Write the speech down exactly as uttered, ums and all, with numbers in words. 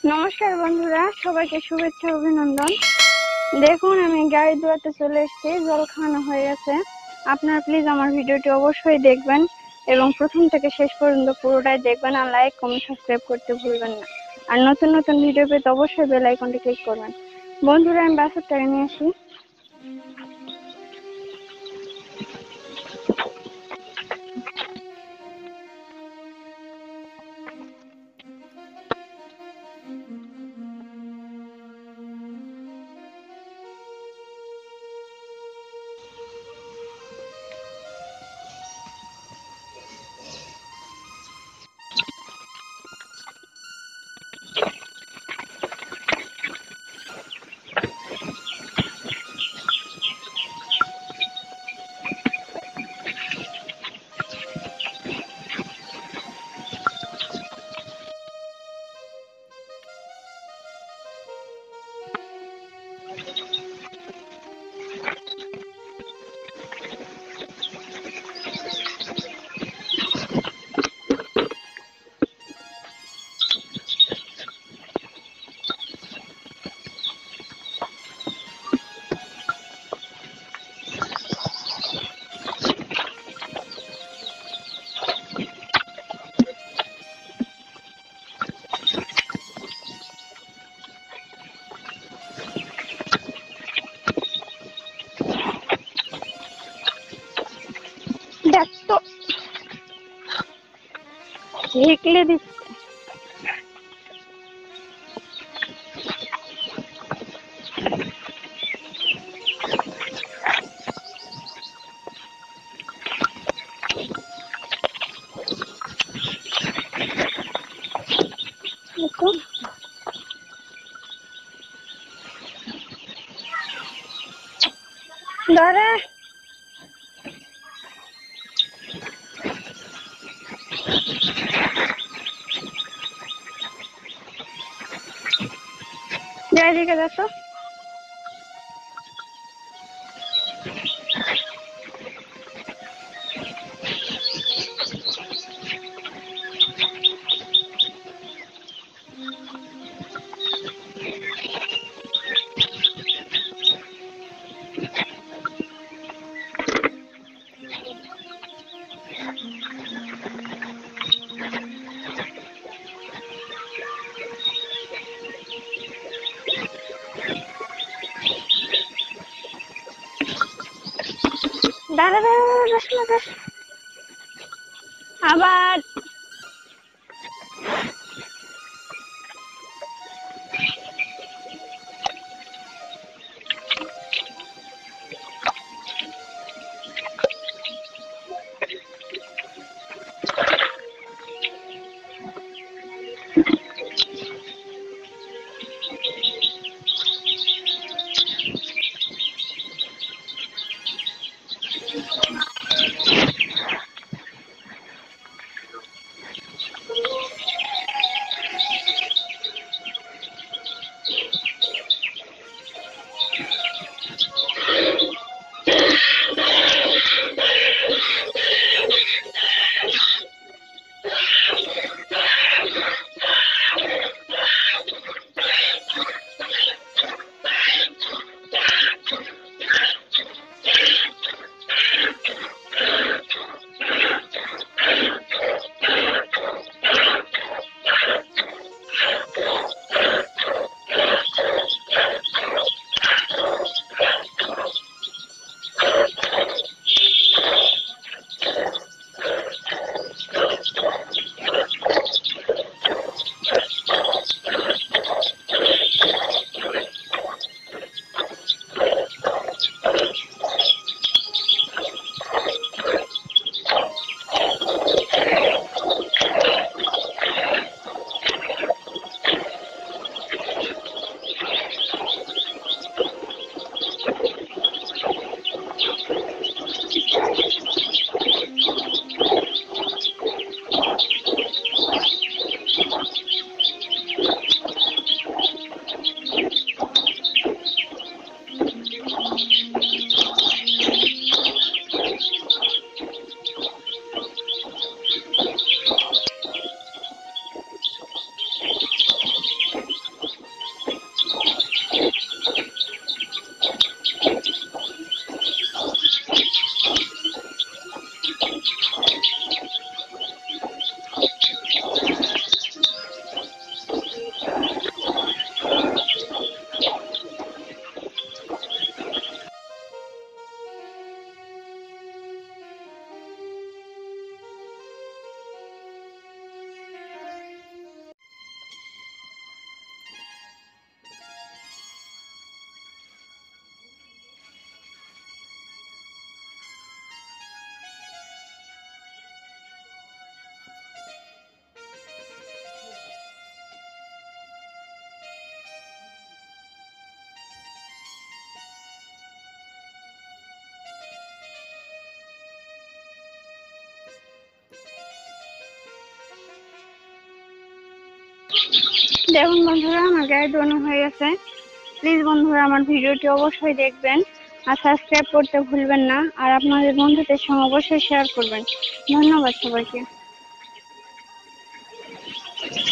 नमस्कार बंधुरा सबाइके शुभेच्छा अभिनंदन। देखुन आमी गाड़ी धोयाते चले एसेछि, जल खाওয়ানো হয়ে গেছে। আপনারা প্লিজ আমার ভিডিওটি অবশ্যই দেখবেন এবং প্রথম থেকে শেষ পর্যন্ত পুরোটাই দেখবেন আর লাইক কমেন্ট সাবস্ক্রাইব করতে ভুলবেন না। আর নতুন নতুন ভিডিও পেতে অবশ্যই বেল আইকনটি ক্লিক করবেন। বন্ধুরা আমি বাছুরটাকে নিয়ে আসি। দেখ তো হেকলে দিচ্ছে। ধরে যাই দিকে যাচ্ছ দাঁড়া দাঁড়া যাস না যাস আবার দেখুন বন্ধুরা, আমার গায়ে ধোয়ানো হয়ে গেছে। প্লিজ বন্ধুরা আমার ভিডিওটি অবশ্যই দেখবেন আর সাবস্ক্রাইব করতে ভুলবেন না, আর আপনাদের বন্ধুদের সঙ্গে অবশ্যই শেয়ার করবেন। ধন্যবাদ সবাইকে।